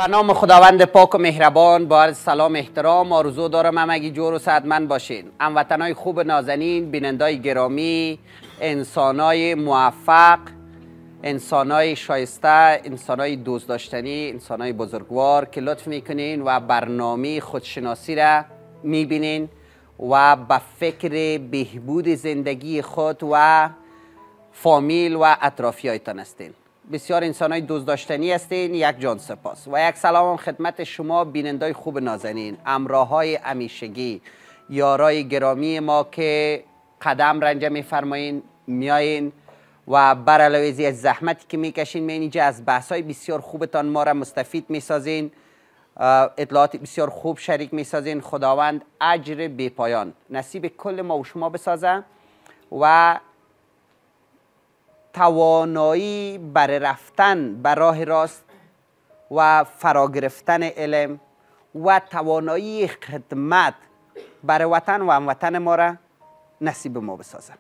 به نام خداوند پاک و مهربان. با عرض سلام احترام آرزو دارم همگی جور و صحتمند باشین. هموطنای خوب نازنین، بینندای گرامی، انسانای موفق، انسانای شایسته، انسانای دوست داشتنی، انسانای بزرگوار که لطف میکنین و برنامه خودشناسی را میبینین و به فکر بهبود زندگی خود و فامیل و اطرافیایتان هستین. بسیار انسانای دوست داشتنی هستین. یک جان سپاس و یک سلام خدمت شما بینندای خوب نازنین، همراهای همیشگی، یارای گرامی ما که قدم رنجه میفرمایین، میایین و بر علاوه از زحمتی که میکشین میین اینجا از بحثای بسیار خوبتان ما را مستفید میسازین، اطلاعات بسیار خوب شریک میسازین. خداوند اجر بی پایان نصیب کل ما و شما بسازه و توانایی بر رفتن بر راه راست و فرا گرفتن علم و توانایی خدمت بر وطن و هموطن ما را نصیب ما بسازه.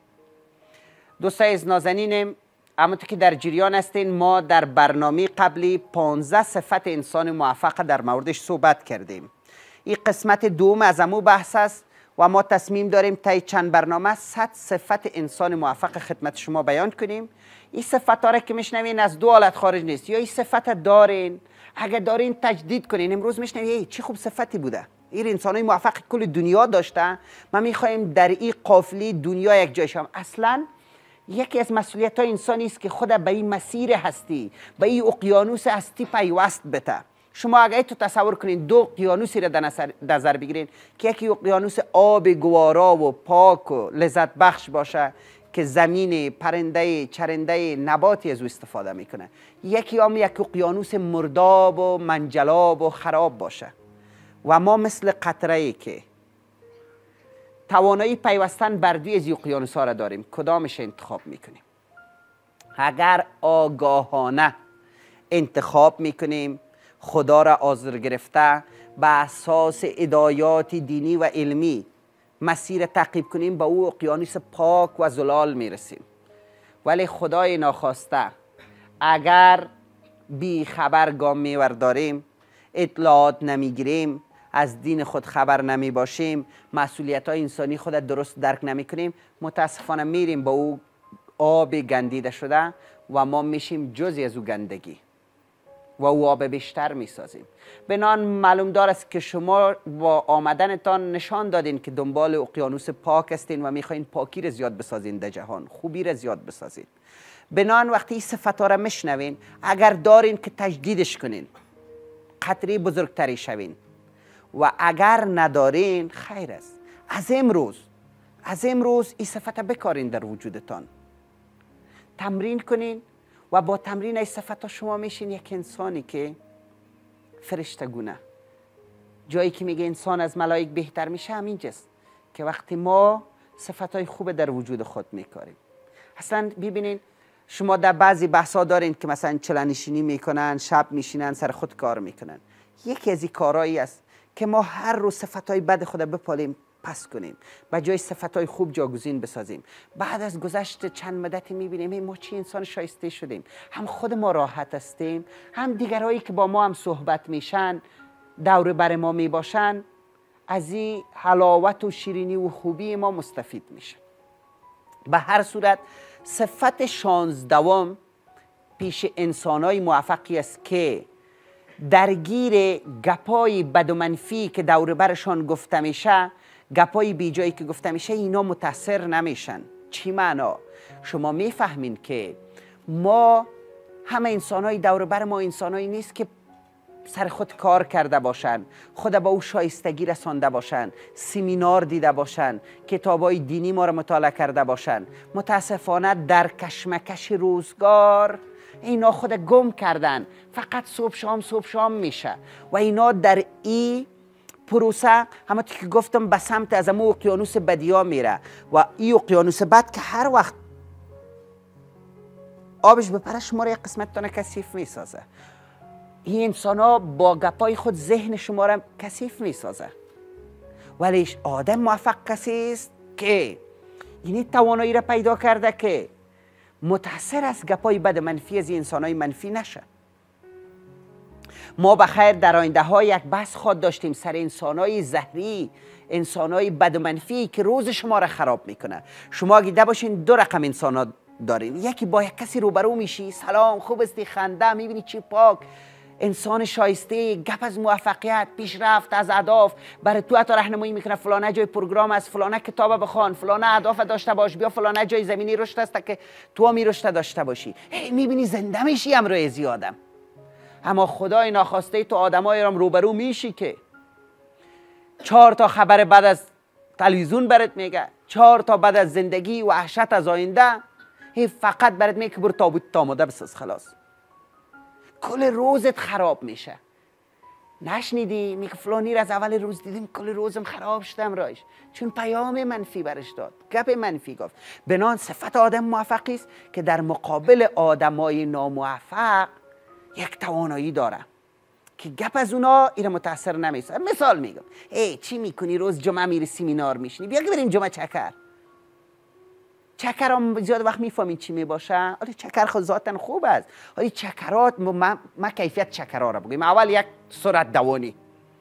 دوستای از نازنینم، همونطور که در جریان هستین ما در برنامه قبلی 15 صفت انسان موفق در موردش صحبت کردیم. این قسمت دوم از همون بحث است و ما تصمیم داریم طی چند برنامه 100 صفت انسان موفق خدمت شما بیان کنیم. این صفت ها را که میشنوین از دو حالت خارج نیست. یا این صفت دارین، اگر دارین تجدید کنین. امروز میشنوین چه خوب صفتی بوده، این انسانای موفق کل دنیا داشته، ما میخوایم در این قافله دنیا یک جای شم. اصلا یکی از مسئولیت های انسانی است که خود به این مسیر هستی، به این اقیانوس هستی پیوست بده. شما اگه تو تصور کنین دو اقیانوسی را در نظر بگیرین که یکی اقیانوس آب گوارا و پاک و لذت بخش باشه که زمین، پرنده، چرنده، نباتی از او استفاده میکنه، یکی هم یک اقیانوس مرداب و منجلاب و خراب باشه و ما مثل قطره‌ای که توانایی پیوستن بر دوی از اقیانوس ها را داریم، کدامش انتخاب میکنیم؟ اگر آگاهانه انتخاب میکنیم خدا را آزر گرفته به اساس هدایات دینی و علمی مسیر تعقیب کنیم، به او اقیانوس پاک و زلال میرسیم. ولی خدای ناخواسته اگر بی خبر گام میورداریم، اطلاعات نمیگیریم، از دین خود خبر نمی باشیم، مسئولیت های انسانی خود درست درک نمی کنیم، متاسفانه میریم با او آب گندیده شده و ما میشیم جزی از او گندگی و او آب بیشتر میسازیم. بنان معلوم دار است که شما با آمدنتان نشان دادین که دنبال اقیانوس پاک هستین و میخواین پاکی را زیاد بسازین در جهان، خوبی را زیاد بسازین. بنان وقتی این صفت ها را میشنوین، اگر دارین که تجدیدش کنین، قطره بزرگتری شوین و اگر ندارین خیر است. از امروز این صفت بکارین در وجودتان، تمرین کنین و با تمرین این صفت ها شما میشین یک انسانی که فرشته گونه. جایی که میگه انسان از ملائک بهتر میشه همینجاست که وقتی ما صفت های خوب در وجود خود میکاریم. اصلا ببینین شما در بعضی بحثا دارین که مثلا چلنشینی میکنن، شب میشینن سر خود کار میکنن. یکی از این کارهایی است که ما هر روز صفتهای بد خود بپالیم، پس کنیم، به جای صفتهای خوب جاگزین بسازیم. بعد از گذشت چند مدتی میبینیم ما چی انسان شایسته شدیم، هم خود ما راحت هستیم، هم دیگرهایی که با ما هم صحبت میشن، دور بر ما میباشن، از این حلاوت و شیرینی و خوبی ما مستفید میشن. به هر صورت صفت 16 پیش انسانهای موفقی است که درگیر گپای بد و منفی که دور برشان گفته میشه، گپای بی جایی که گفته میشه، اینا متاثر نمیشن. چی معنا؟ شما میفهمین که ما همه انسانای دور بر ما انسانایی نیست که سر خود کار کرده باشن، خود با او شایستگی رسانده باشن، سمینار دیده باشن، کتابای دینی ما را مطالعه کرده باشن. متاسفانه در کشمکش روزگار اینا خود گم کردن، فقط صبح شام میشه و اینا در این پروسه همونطور که گفتم به سمت از امو اقیانوس بدیا میره و این اقیانوس بد که هر وقت آبش بپره شما را یک قسمت تانه کثیف میسازه. این انسان ها با گپای خود ذهن شما را کثیف میسازه. ولی آدم موفق کسی است که یعنی توانایی را پیدا کرده که متاثر از گپای بد منفی از این انسان های منفی نشه. ما بخیر در آینده ها یک بحث خواهد داشتیم سر انسانای زهری، انسانای بد و منفی که روز شما را خراب میکنه. شما اگه باشین دو رقم انسانا دارین، یکی با یک کسی روبرو میشی، سلام خوب استی، خنده، میبینی چی پاک، انسان شایسته، گپ از موفقیت، پیشرفت، از اهداف، برای تو حتی راهنمایی میکنه فلانه جای پروگرام است، فلانه کتاب بخوان، فلانه اهداف داشته باش، بیا فلانه جای زمینی رشد است که تو هم رشد داشته باشی. میبینی زنده میشی امروز زیادم. اما خدای ناخواسته تو آدمای رام روبرو میشی که 4 تا خبر بعد از تلویزیون برات میگه، 4 تا بعد از زندگی و وحشت از آینده، فقط برات میگه که برو تابوت آماده بساز، خلاص کل روزت خراب میشه. نشنیدی میگه فلانی را از اول روز دیدیم کل روزم خراب شدم رایش، چون پیام منفی برش داد، گپ منفی گفت. بنان صفت آدم موفقی است که در مقابل آدمای ناموفق یک توانایی داره که گپ از اونا ایره متاثر نمیشه. مثال میگم، چی میکنی روز جمعه میری سیمینار میشنی، بیا که بریم جمعه چکر. چکر هم زیاد وقت میفهمین چی میباشه. آره چکر خود ذاتن خوب است، ولی چکرات ما کیفیت چکرها را بگیم. اول یک سرعت دوانی،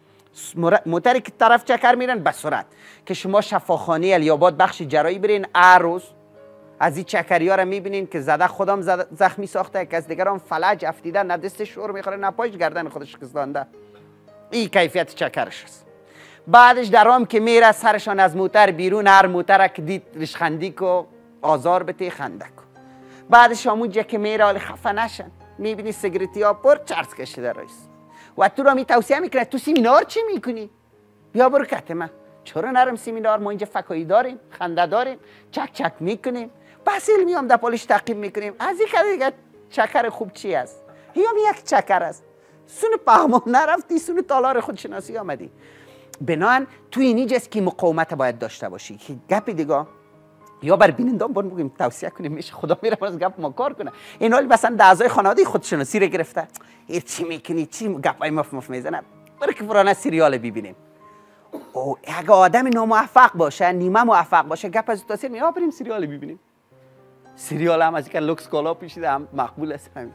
موتری که طرف چکر میرن به سرعت، که شما شفاخانه الیاباد بخش جراحی برین، هر روز از این چکری ها را میبینین که زده خودم زخمی ساخته، که از دیگران فلج افتیده، نه دست شور میخوره نه پایش گردن خودش شکستانده. این کیفیت چکرش است. بعدش درام که میره سرشان از موتر بیرون، هر موتر که دید ریشخندی کو آزار بده خنده کو. بعدش همونجا که میره حال خفه نشن، میبینی سیگریتی ها پر چرس کشیده رئیس و تو را می توصیه میکنه تو سیمینار چی میکنی؟ بیا برو کتمه. چرا نرم سیمینار؟ ما اینجا فکایی داریم، خنده داریم، چک چک میکنیم، بس علمی هم در پالش تعقیب میکنیم. از این کده دیگه چکر خوب چی است؟ هم یک چکر است. سون پهمان نرفتی، سون تالار خودشناسی آمدی. بنان تو اینجاست که مقاومت باید داشته باشی. که گپ دیگه یا بر بینندان بگیم توصیه کنیم، میشه خدا میره از گپ ما کار کنه. این حال مثلا در اعضای خانواده خودشناسی رو گرفته، چی میکنی، چی گپای مف میزنه، برای که فرانه سریال ببینیم. او اگه آدم ناموفق باشه، نیمه موفق باشه، گپ از تاثیر میاد، بریم سریال ببینیم. سریال هم از اینکه لوکس کالا پیشیده هم مقبول است. همین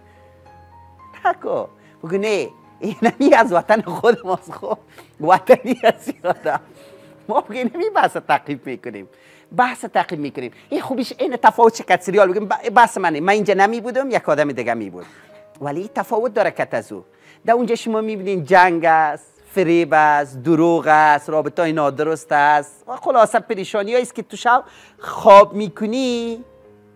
نکو بگو نه اینمی از وطن خود ماست، خب وطنی از یادم ما بگیم نمی بحث تعقیب میکنیم، بحث تعقیب میکنیم. این خوبیش این تفاوت چقدر سریال بگیم بحث من اینجا نمی بودم، یک آدم دیگه می بود، ولی تفاوت داره کت از او. در اونجا شما میبینین جنگ است، فریب است، دروغ است، رابطه های نادرست است و خلاصه پریشانی است که تو شب خواب میکنی،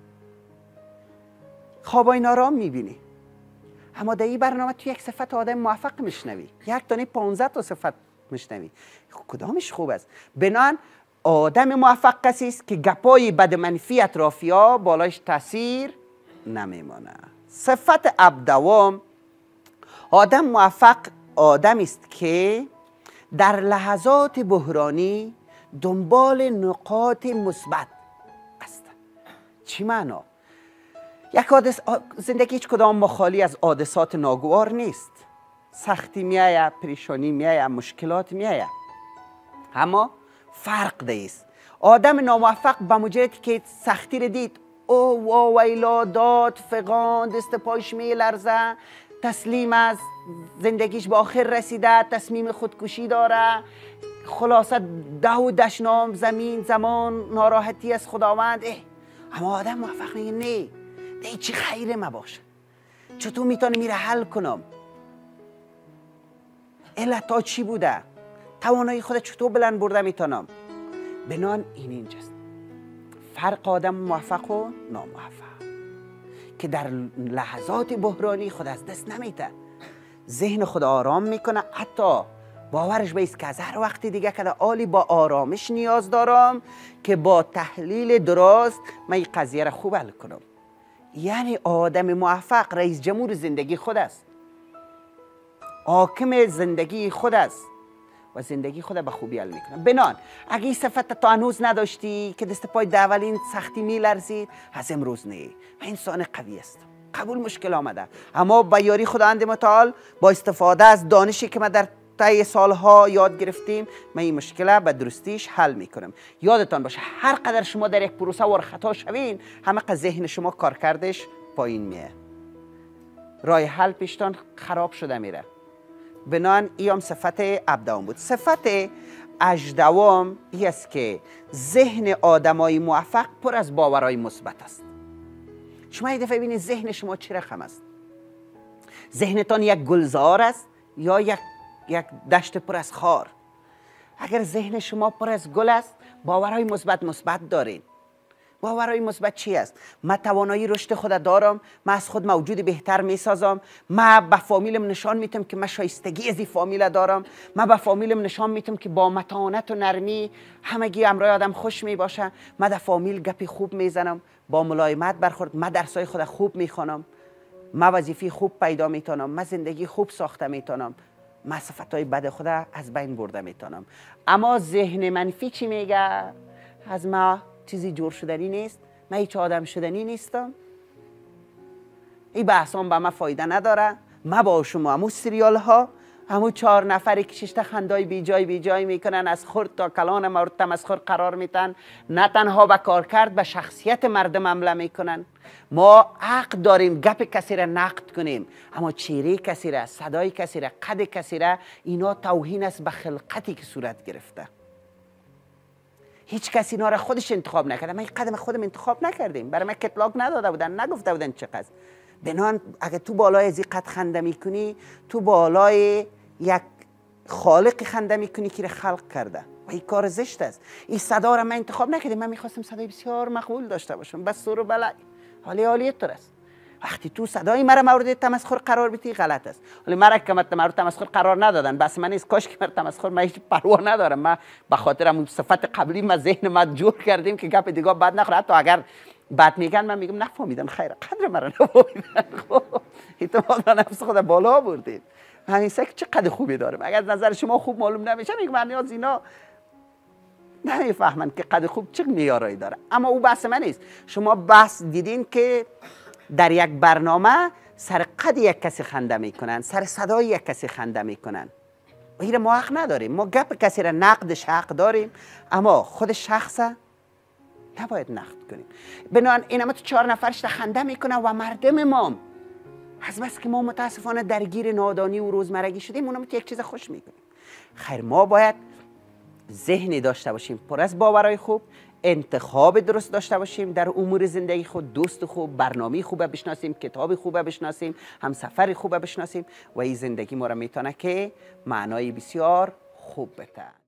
خوابای نارام میبینی. اما در این برنامه تو یک صفت آدم موفق میشنوی، یک تانه 15 تا صفت میشنوی، کدامش خوب است؟ بنان آدم موفق کسی است که گپای بد منفی اطرافیا بالایش تاثیر نمیمانه. صفت ابدوام، آدم موفق آدم است که در لحظات بحرانی دنبال نقاط مثبت است. چی معنا؟ یک زندگی هیچ کدام ما خالی از حادثات ناگوار نیست. سختی میایه، پریشانی میایه، مشکلات میایه، اما فرق دیست. آدم ناموفق به مجردی که سختی رو دید، او ویلا داد، فقان، دست پایش میلرزه، تسلیم از زندگیش به آخر رسیده، تصمیم خودکشی داره، خلاصه ده و دشنام زمین زمان ناراحتی از خداوند. اما آدم موفق میگه نه، ده چی خیره ما باشه، چطور میتونه میره حل کنم، علتا چی بوده، توانایی خود چطور بلند برده میتونم. بنان این اینجاست فرق آدم موفق و ناموفق، که در لحظات بحرانی خود از دست نمیده، ذهن خود آرام میکنه، حتی باورش بیست که از هر وقت دیگه که عالی با آرامش نیاز دارم که با تحلیل درست من این قضیه را خوب حل کنم. یعنی آدم موفق رئیس جمهور زندگی خود است، حاکم زندگی خود است و زندگی خود به خوبی حل میکنه. بنان اگه این صفت تا هنوز نداشتی که دست پای اولین سختی میلرزید، از امروز نه، من انسان قوی است، قبول مشکل آمده، اما با یاری خداوند متعال با استفاده از دانشی که ما در طی سالها یاد گرفتیم، من این مشکل به درستیش حل میکنم. یادتان باشه هر قدر شما در یک پروسه ور خطا شوین، همه قدر ذهن شما کار کردش پایین میه، راه حل پیشتان خراب شده میره. بنان این صفت ابدوام بود. صفت اژدوام ای است که ذهن آدمای موفق پر از باورهای مثبت است. شما یک دفعه ببینید ذهن شما چه رقم است. ذهنتان یک گلزار است یا یک دشت پر از خار. اگر ذهن شما پر از گل است، باورهای مثبت دارین. باورهای مثبت چی است؟ من توانایی رشد خود دارم، من از خود موجود بهتر میسازم، من به فامیلم نشان میتم که من شایستگی از این فامیل دارم، من به فامیلم نشان میتم که با متانت و نرمی همگی امرای آدم خوش میباشه، من در فامیل گپی خوب میزنم، با ملایمت برخورد، من درسای خود خوب میخوانم، من وظیفه خوب پیدا میتونم، من زندگی خوب ساخته میتونم، من صفتهای بد خود از بین برده میتونم. اما ذهن منفی چی میگه؟ از ما چیزی جور شدنی نیست، من هیچ آدم شدنی نیستم، این بحثان به من فایده نداره، من با شما همون سریال ها همون 4 نفری که 6 تا خندای بی جای میکنن، از خرد تا کلان مورد تمسخر قرار میتن، نه تنها به کار کرد به شخصیت مردم حمله میکنن. ما حق داریم گپ کسی را نقد کنیم، اما چهره کسی را، صدای کسی را، قد کسی را، اینا توهین است به خلقتی که صورت گرفته. هیچ کسی اینا را خودش انتخاب نکرده. من قدم خودم انتخاب نکردیم، برای من کتلاگ نداده بودن، نگفته بودن چقدر. بنان اگه تو بالای از این قد خنده میکنی، تو بالای یک خالق خنده میکنی که خلق کرده و این کار زشت است. این صدا را من انتخاب نکردم، من میخواستم صدای بسیار مقبول داشته باشم، بس سر و بلای حالی تو است. وقتی تو صدای مرا مورد تمسخر قرار بدی غلط است. ولی مرا که مورد تمسخر قرار ندادن، بس من نیست، کاش که مرا تمسخر، من هیچ پروا ندارم، من به خاطر همون صفت قبلی ما ذهن ما جور کردیم که گپ دیگه بد نخوره. حتی اگر بد میگن من میگم نفهمیدم، خیر قدر مرا نفهمیدن. خب اعتماد به نفس خود بالا بردید. همین سک چقدر خوبی دارم. اگر نظر شما خوب معلوم نمیشه میگم من نیاز اینا نمیفهمن که قدر خوب چه معیاری داره. اما او بحث من نیست. شما بحث دیدین که در یک برنامه سر قد یک کسی خنده میکنن، سر صدای یک کسی خنده میکنن. و این ما حق نداریم. ما گپ کسی را نقدش حق داریم، اما خود شخص نباید نقد کنیم. بنابراین این همه تو 4 نفرش خنده میکنن و مردم ما از بس که ما متاسفانه درگیر نادانی و روزمرگی شدیم اونم یک چیز خوش میکنیم. خیر، ما باید ذهنی داشته باشیم پر از باورهای خوب، انتخاب درست داشته باشیم در امور زندگی خود، دوست خوب، برنامه خوبه بشناسیم، کتاب خوبه بشناسیم، همسفر خوبه بشناسیم و این زندگی ما را میتونه که معنای بسیار خوب بده.